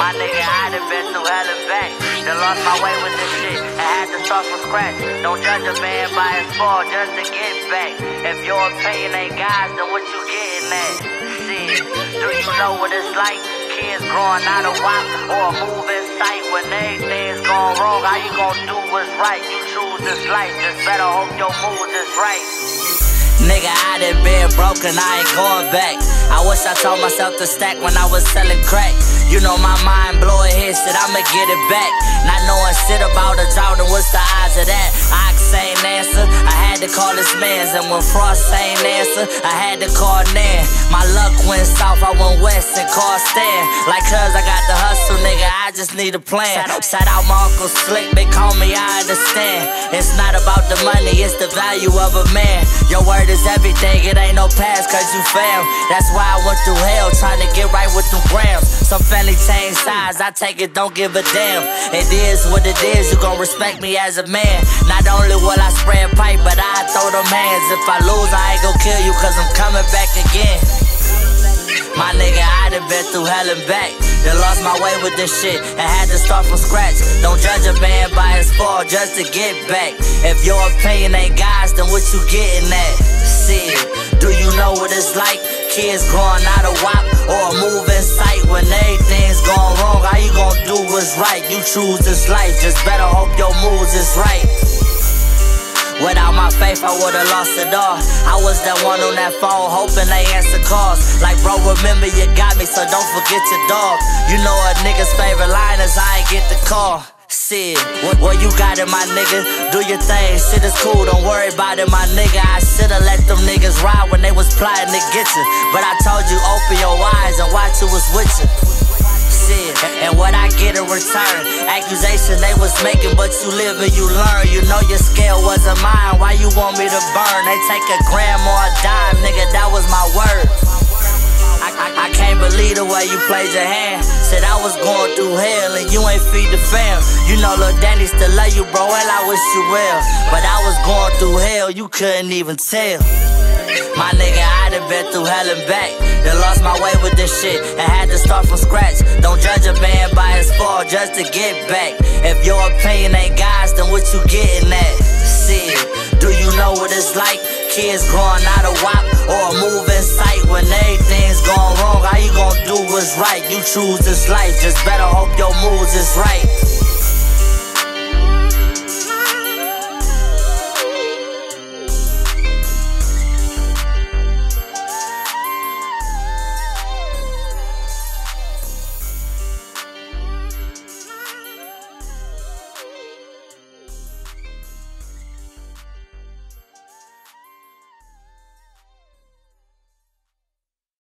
My nigga, I done been through hell and back. Done lost my way with this shit and had to start from scratch. Don't judge a man by his fall just to get back. If your opinion ain't God's, then what you getting at? Shit, do you know what it's like? Kids growing out of WAP or a move in sight. When everything's going wrong, how you gonna do what's right? You choose this life, just better hope your mood is right. Nigga, I done been broken, I ain't going back. I wish I told myself to stack when I was selling crack. You know my mind blowing hit shit, I'ma get it back. Not knowing shit about a drought and what's the odds of that? Ox ain't answer, I had to call this man's. And when Frost ain't answer, I had to call Nan. My luck went south, I went west and called Stan. Like cuz I got the hustle, nigga, I just need a plan. Shout out my Uncle Slick, big homie, I understand. It's not about the money, it's the value of a man. Your word is everything, it ain't no past cause you fam. That's why I went through hell trying to get right with them grams. Some family change sides, I take it, don't give a damn. It is what it is, you gon' respect me as a man. Not only will I spread pipe, but I throw them hands. If I lose, I ain't gon' kill you cause I'm coming back again. My nigga, I done been through hell and back. Done lost my way with this shit and had to start from scratch. Don't judge a man by his fall just to get back. If your opinion ain't God's, then what you getting at? Shit, do you know what it's like? Kids growing out of WAP or a move in sight. When everything's going wrong, how you gonna do what's right? You choose this life, just better hope your moves is right. Without my faith, I would've lost it all. I was that one on that phone, hoping they answer calls. Like, bro, remember you got me, so don't forget your dog. You know a nigga's favorite line is I ain't get the call. Shit, what you got it, my nigga? Do your thing, shit is cool, don't worry about it, my nigga. I should've let them niggas ride when they was plotting to get you. But I told you, open your eyes and watch who was with you. And what I get in return, accusation they was making, but you live and you learn. You know your scale wasn't mine, why you want me to burn? They take a gram or a dime, nigga, that was my word. I can't believe the way you played your hand. Said I was going through hell and you ain't feed the fam. You know Lil Danny still love you, bro, and I wish you well. But I was going through hell, you couldn't even tell. My nigga, I done been through hell and back. Done lost my way with this shit and had to start from scratch. Don't judge a man by his fall just to get back. If your opinion ain't God's, then what you getting at? Shit, do you know what it's like? Kids growing out of WAP or a move in sight. When everything's going wrong, how you gon' do what's right? You choose this life, just better hope your moves is right.